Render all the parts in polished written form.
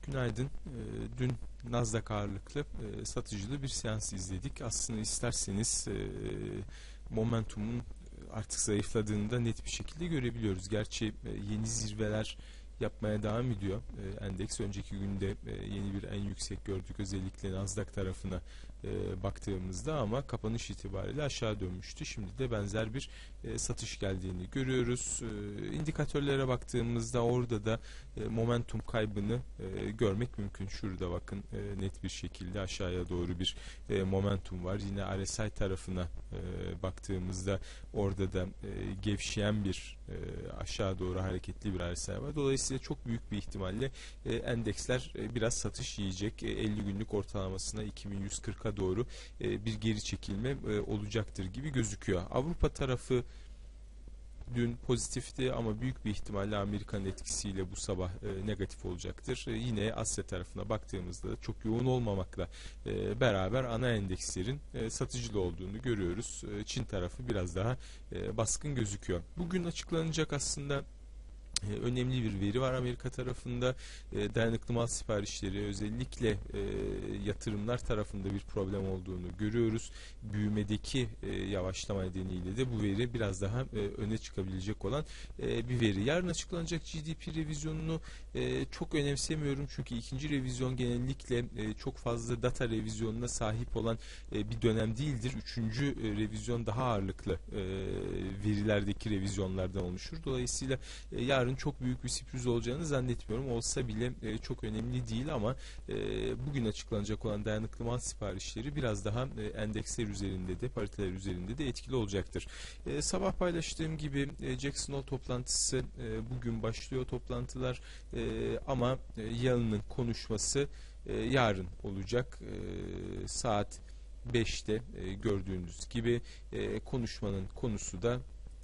Günaydın. Dün Nasdaq ağırlıklı satıcılı bir seans izledik. Aslında isterseniz momentumun artık zayıfladığını da net bir şekilde görebiliyoruz. Gerçi yeni zirveler yapmaya devam ediyor. Endeks önceki günde yeni bir en yüksek gördük, özellikle Nasdaq tarafına baktığımızda, ama kapanış itibariyle aşağı dönmüştü. Şimdi de benzer bir satış geldiğini görüyoruz. İndikatörlere baktığımızda orada da momentum kaybını görmek mümkün. Şurada bakın, net bir şekilde aşağıya doğru bir momentum var. Yine RSI tarafına baktığımızda orada da gevşeyen bir aşağı doğru hareketli bir RSI var. Dolayısıyla çok büyük bir ihtimalle endeksler biraz satış yiyecek. 50 günlük ortalamasına 2140'a doğru bir geri çekilme olacaktır gibi gözüküyor. Avrupa tarafı dün pozitifti ama büyük bir ihtimalle Amerika'nın etkisiyle bu sabah negatif olacaktır. Yine Asya tarafına baktığımızda çok yoğun olmamakla beraber ana endekslerin satıcılı olduğunu görüyoruz. Çin tarafı biraz daha baskın gözüküyor. Bugün açıklanacak aslında önemli bir veri var Amerika tarafında. Dayanıklı mal siparişleri, özellikle yatırımlar tarafında bir problem olduğunu görüyoruz. Büyümedeki yavaşlama nedeniyle de bu veri biraz daha öne çıkabilecek olan bir veri. Yarın açıklanacak GDP revizyonunu çok önemsemiyorum, çünkü ikinci revizyon genellikle çok fazla data revizyonuna sahip olan bir dönem değildir. Üçüncü revizyon daha ağırlıklı verilerdeki revizyonlardan oluşur. Dolayısıyla yarın çok büyük bir sürpriz olacağını zannetmiyorum. Olsa bile çok önemli değil, ama bugün açıklanacak olan dayanıklı mal siparişleri biraz daha endeksler üzerinde de, pariteler üzerinde de etkili olacaktır. Sabah paylaştığım gibi Jackson Hole toplantısı bugün başlıyor toplantılar, ama Yalın'ın konuşması yarın olacak. Saat 5'te gördüğünüz gibi konuşmanın konusu da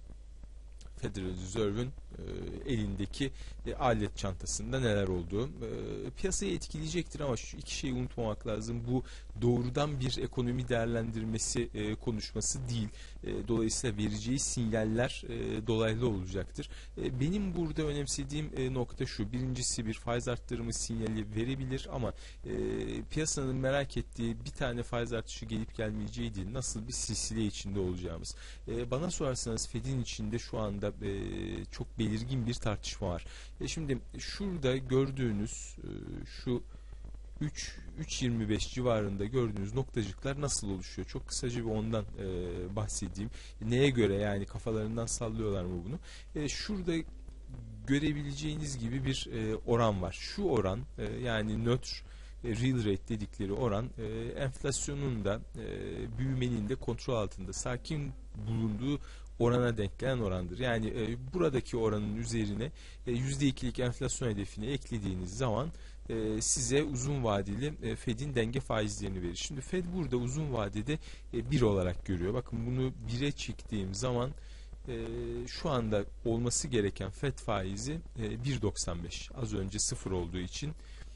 Federal Reserve'ün elindeki alet çantasında neler olduğu piyasayı etkileyecektir, ama şu iki şeyi unutmamak lazım. Bu doğrudan bir ekonomi değerlendirmesi konuşması değil. Dolayısıyla vereceği sinyaller dolaylı olacaktır. Benim burada önemsediğim nokta şu: birincisi, bir faiz arttırımı sinyali verebilir, ama piyasanın merak ettiği bir tane faiz artışı gelip gelmeyeceği değil, nasıl bir silsile içinde olacağımız. Bana sorarsanız Fed'in içinde şu anda çok belirgin bir tartışma var. Şimdi şurada gördüğünüz şu 3.25 civarında gördüğünüz noktacıklar nasıl oluşuyor? Çok kısaca bir ondan bahsedeyim. Neye göre, yani kafalarından sallıyorlar mı bunu? Şurada görebileceğiniz gibi bir oran var. Şu oran, yani nötr real rate dedikleri oran, enflasyonun da büyümenin de kontrol altında, sakin bulunduğu orana denk gelen orandır. Yani buradaki oranın üzerine %2'lik enflasyon hedefini eklediğiniz zaman size uzun vadeli Fed'in denge faizlerini verir. Şimdi Fed burada uzun vadede 1 olarak görüyor. Bakın, bunu 1'e çektiğim zaman şu anda olması gereken Fed faizi 1.95. Az önce 0 olduğu için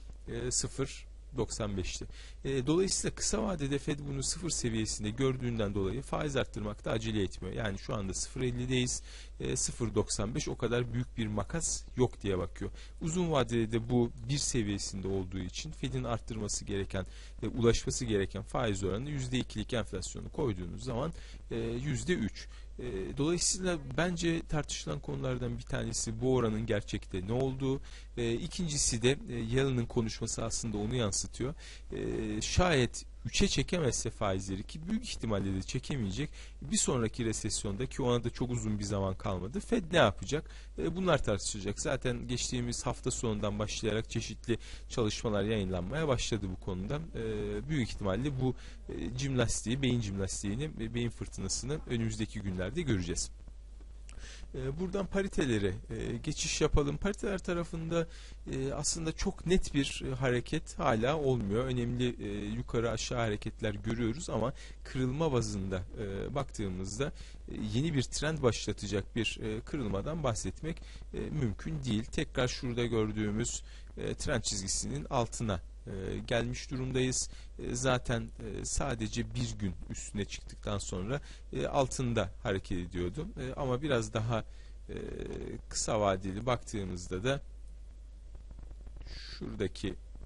0.95'ti. Dolayısıyla kısa vadede Fed bunu 0 seviyesinde gördüğünden dolayı faiz arttırmakta acele etmiyor. Yani şu anda 0.50'deyiz. 0.95 o kadar büyük bir makas yok diye bakıyor. Uzun vadede de bu 1 seviyesinde olduğu için Fed'in arttırması gereken, ulaşması gereken faiz oranı %2'lik enflasyonu koyduğunuz zaman %3. Dolayısıyla bence tartışılan konulardan bir tanesi bu oranın gerçekte ne olduğu. İkincisi de Yalın'ın konuşması aslında onu yansıtıyor. Şayet 3'e çekemezse faizleri, ki büyük ihtimalle de çekemeyecek, bir sonraki resesyonda, ki ona da çok uzun bir zaman kalmadı, Fed ne yapacak? Bunlar tartışılacak. Zaten geçtiğimiz hafta sonundan başlayarak çeşitli çalışmalar yayınlanmaya başladı bu konuda. Büyük ihtimalle bu jimnastiği, beyin jimnastiğini, beyin fırtınasını önümüzdeki günlerde göreceğiz. Buradan paritelere geçiş yapalım. Pariteler tarafında aslında çok net bir hareket hala olmuyor. Önemli yukarı aşağı hareketler görüyoruz, ama kırılma bazında baktığımızda yeni bir trend başlatacak bir kırılmadan bahsetmek mümkün değil. Tekrar şurada gördüğümüz trend çizgisinin altına gelmiş durumdayız. Zaten sadece bir gün üstüne çıktıktan sonra altında hareket ediyordu. Ama biraz daha kısa vadeli baktığımızda da şuradaki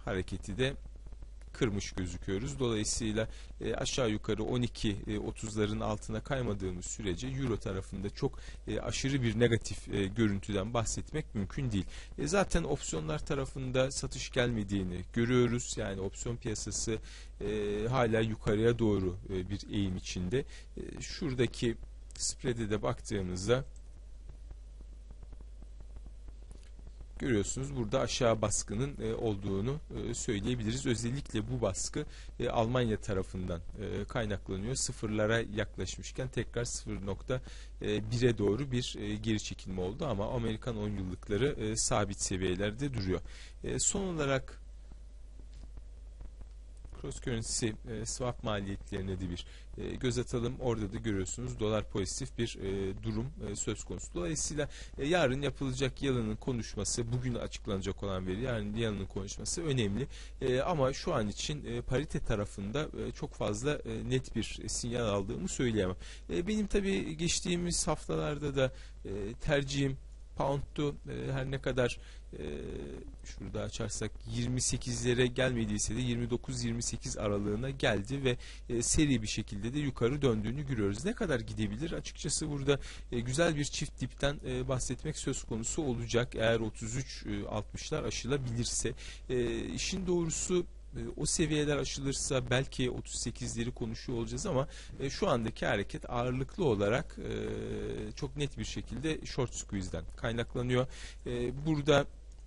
hareketi de kırmış gözüküyoruz. Dolayısıyla aşağı yukarı 12.30'ların altına kaymadığımız sürece Euro tarafında çok aşırı bir negatif görüntüden bahsetmek mümkün değil. Zaten opsiyonlar tarafında satış gelmediğini görüyoruz. Yani opsiyon piyasası hala yukarıya doğru bir eğim içinde. Şuradaki spread'e de baktığımızda görüyorsunuz, burada aşağı baskının olduğunu söyleyebiliriz. Özellikle bu baskı Almanya tarafından kaynaklanıyor. Sıfırlara yaklaşmışken tekrar 0.1'e doğru bir geri çekilme oldu ama Amerikan 10 yıllıkları sabit seviyelerde duruyor. Son olarak cross currency swap maliyetlerine de bir göz atalım. Orada da görüyorsunuz dolar pozitif bir durum söz konusu. Dolayısıyla yarın yapılacak Yalın'ın konuşması, bugün açıklanacak olan veri, yarın Yalın'ın konuşması önemli. Ama şu an için parite tarafında çok fazla net bir sinyal aldığımı söyleyemem. Benim tabii geçtiğimiz haftalarda da tercihim Pound'tu. Her ne kadar şurada açarsak 28'lere gelmediyse de 29-28 aralığına geldi ve seri bir şekilde de yukarı döndüğünü görüyoruz. Ne kadar gidebilir? Açıkçası burada güzel bir çift dipten bahsetmek söz konusu olacak. Eğer 33-60'lar aşılabilirse. İşin doğrusu o seviyeler aşılırsa belki 38'leri konuşuyor olacağız ama şu andaki hareket ağırlıklı olarak çok net bir şekilde short squeeze'den kaynaklanıyor. Burada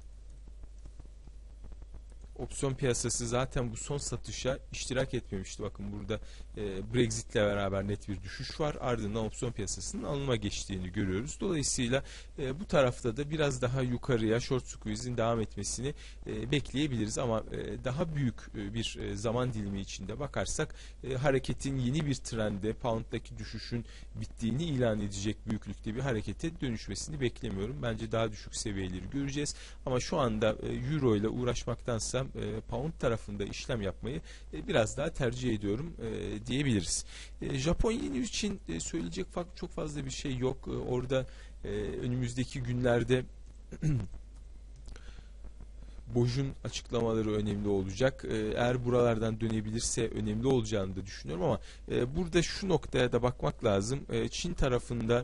opsiyon piyasası zaten bu son satışa iştirak etmemişti. Bakın burada Brexit'le beraber net bir düşüş var. Ardından opsiyon piyasasının alıma geçtiğini görüyoruz. Dolayısıyla bu tarafta da biraz daha yukarıya short squeeze'in devam etmesini bekleyebiliriz. Ama daha büyük bir zaman dilimi içinde bakarsak hareketin yeni bir trende, pound'daki düşüşün bittiğini ilan edecek büyüklükte bir harekete dönüşmesini beklemiyorum. Bence daha düşük seviyeleri göreceğiz. Ama şu anda euro ile uğraşmaktansa pound tarafında işlem yapmayı biraz daha tercih ediyorum diyebiliriz. Japon yeni için söyleyecek çok fazla bir şey yok. Orada önümüzdeki günlerde BOJ'un açıklamaları önemli olacak. Eğer buralardan dönebilirse önemli olacağını da düşünüyorum ama burada şu noktaya da bakmak lazım. Çin tarafında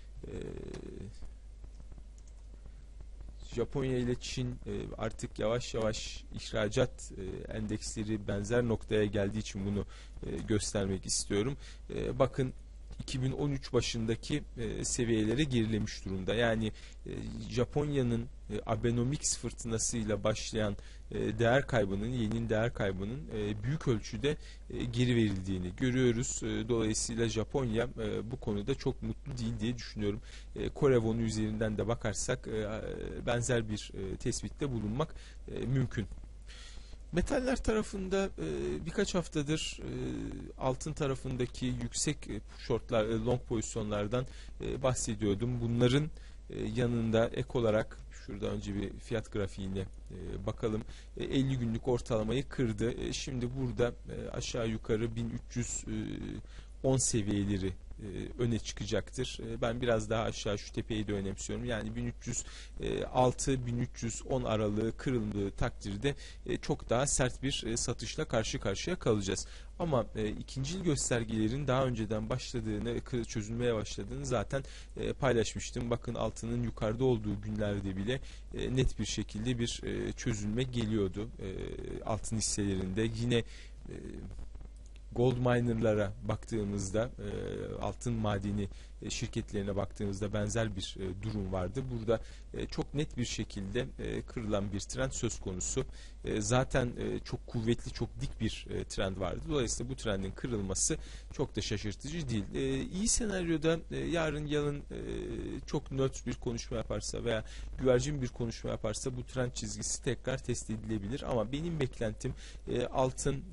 Japonya ile Çin artık yavaş yavaş ihracat endeksleri benzer noktaya geldiği için bunu göstermek istiyorum. Bakın 2013 başındaki seviyelere gerilemiş durumda. Yani Japonya'nın Abenomics fırtınasıyla başlayan değer kaybının, yenin değer kaybının büyük ölçüde geri verildiğini görüyoruz. Dolayısıyla Japonya bu konuda çok mutlu değil diye düşünüyorum. Kore wonu üzerinden de bakarsak benzer bir tespitte bulunmak mümkün. Metaller tarafında birkaç haftadır altın tarafındaki yüksek shortlar, long pozisyonlardan bahsediyordum. Bunların yanında ek olarak şurada önce bir fiyat grafiğine bakalım. 50 günlük ortalamayı kırdı. Şimdi burada aşağı yukarı 1310 seviyeleri öne çıkacaktır. Ben biraz daha aşağı şu tepeyi de önemsiyorum. Yani 1306-1310 aralığı kırıldığı takdirde çok daha sert bir satışla karşı karşıya kalacağız. Ama ikincil göstergelerin daha önceden başladığını, çözülmeye başladığını zaten paylaşmıştım. Bakın altının yukarıda olduğu günlerde bile net bir şekilde bir çözülme geliyordu altın hisselerinde. Yine gold miner'lara baktığımızda, altın madeni şirketlerine baktığımızda benzer bir durum vardı. Burada çok net bir şekilde kırılan bir trend söz konusu. Zaten çok kuvvetli, çok dik bir trend vardı. Dolayısıyla bu trendin kırılması çok da şaşırtıcı değil. İyi senaryoda yarın Yalın çok nötr bir konuşma yaparsa veya güvercin bir konuşma yaparsa bu trend çizgisi tekrar test edilebilir. Ama benim beklentim altın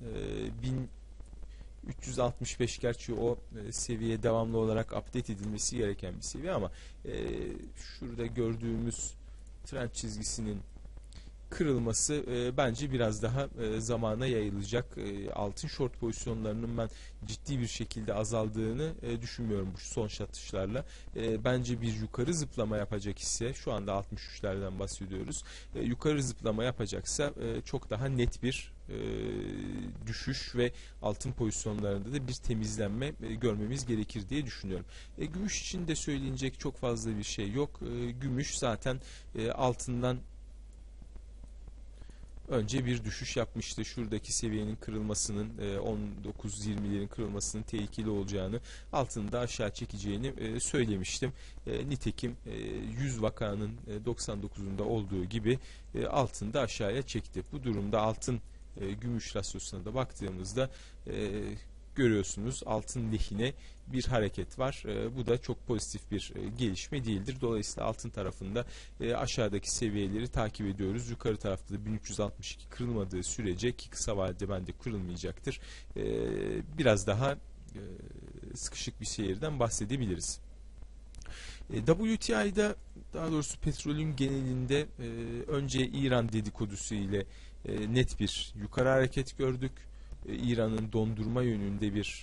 1365, gerçi o seviye devamlı olarak update edilmesi gereken bir seviye ama şurada gördüğümüz trend çizgisinin kırılması bence biraz daha zamana yayılacak. Altın short pozisyonlarının ben ciddi bir şekilde azaldığını düşünmüyorum bu son satışlarla. Bence bir yukarı zıplama yapacak ise, şu anda 63'lerden bahsediyoruz. Yukarı zıplama yapacaksa çok daha net bir düşüş ve altın pozisyonlarında da bir temizlenme görmemiz gerekir diye düşünüyorum. Gümüş için de söyleyecek çok fazla bir şey yok. Gümüş zaten altından önce bir düşüş yapmıştı. Şuradaki seviyenin kırılmasının 19-20'lerin kırılmasının tehlikeli olacağını, altında aşağı çekeceğini söylemiştim. Nitekim 100 vakanın 99'unda olduğu gibi altında aşağıya çekti. Bu durumda altın gümüş rasyosuna da baktığımızda görüyorsunuz altın lehine bir hareket var. Bu da çok pozitif bir gelişme değildir. Dolayısıyla altın tarafında aşağıdaki seviyeleri takip ediyoruz. Yukarı tarafta da 1362 kırılmadığı sürece, ki kısa vadede bence kırılmayacaktır, biraz daha sıkışık bir seyirden bahsedebiliriz. WTI'da, daha doğrusu petrolün genelinde önce İran dedikodusu ile net bir yukarı hareket gördük. İran'ın dondurma yönünde bir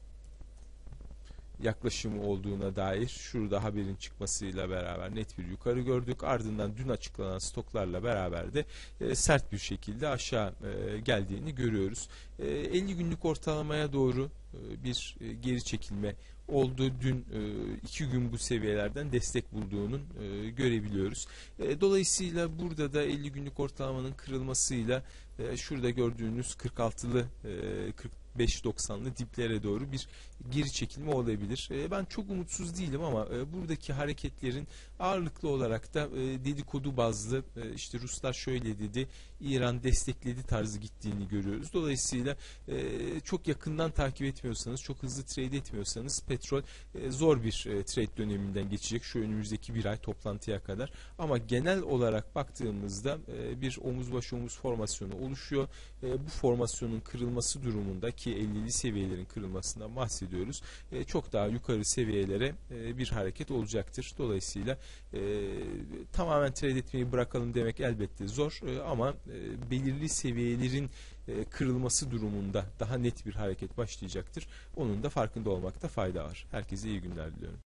yaklaşımı olduğuna dair şurada haberin çıkmasıyla beraber net bir yukarı gördük. Ardından dün açıklanan stoklarla beraber de sert bir şekilde aşağı geldiğini görüyoruz. 50 günlük ortalamaya doğru bir geri çekilme oldu. Dün 2 gün bu seviyelerden destek bulduğunun görebiliyoruz. Dolayısıyla burada da 50 günlük ortalamanın kırılmasıyla şurada gördüğünüz 46'lı 45-90'lı diplere doğru bir geri çekilme olabilir. Ben çok umutsuz değilim ama buradaki hareketlerin ağırlıklı olarak da dedikodu bazlı, işte Ruslar şöyle dedi, İran destekledi tarzı gittiğini görüyoruz. Dolayısıyla çok yakından takip etmiyorsanız, çok hızlı trade etmiyorsanız petrol zor bir trade döneminden geçecek şu önümüzdeki bir ay toplantıya kadar. Ama genel olarak baktığımızda bir omuz başı omuz formasyonu oluşuyor. Bu formasyonun kırılması durumunda, ki 50'li seviyelerin kırılmasından bahsediyoruz, çok daha yukarı seviyelere bir hareket olacaktır. Dolayısıyla tamamen trade etmeyi bırakalım demek elbette zor, ama belirli seviyelerin kırılması durumunda daha net bir hareket başlayacaktır. Onun da farkında olmakta fayda var. Herkese iyi günler diliyorum.